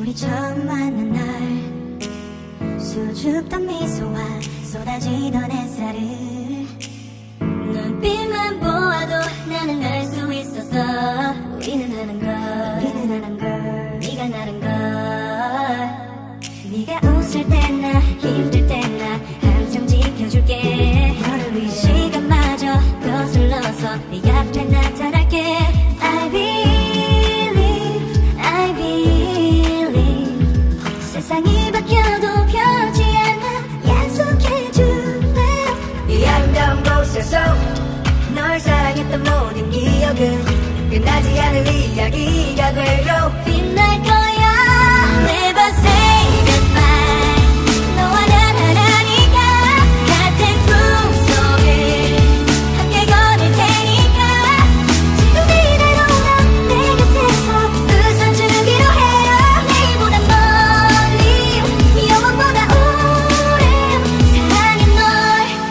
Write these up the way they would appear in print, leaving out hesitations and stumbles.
우리 처음 만난 날 수줍던 미소와 쏟아지던 햇살을 눈빛만 보아도 나는 알 수 있었어. 우리는 하는 걸 네가 나는 걸. 네가 웃을 때나 힘들 때나 항상 지켜줄게. 너를 위해 시간마저 거슬러서 네 앞에 나타날게. I believe 세상이 바뀌어도 변치 않아. 약속해줄래. 이 아름다운 곳에서 널 사랑했던 모든 기억은 끝나지 않을 이야기가 되고 빛날 거야. Never say goodbye. 너와 난 하나니까 같은 꿈속을 함께 걸을 테니까 지금 이대로 난 내 곁에서 웃어주기로 해요. 내일보다 멀리 영원보다 오래 사랑해 널.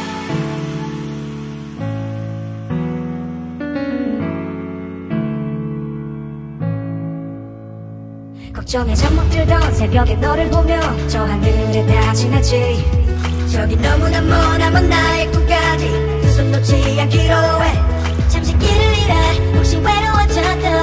걱정에 잠 못 들던 새벽에 너를 보며 저 하늘에 다 지나지. 저기 너무나 먼 나의 꿈까지 두 손 놓지 않기로 해. 잠시 길을 잃어 혹시 외로워졌던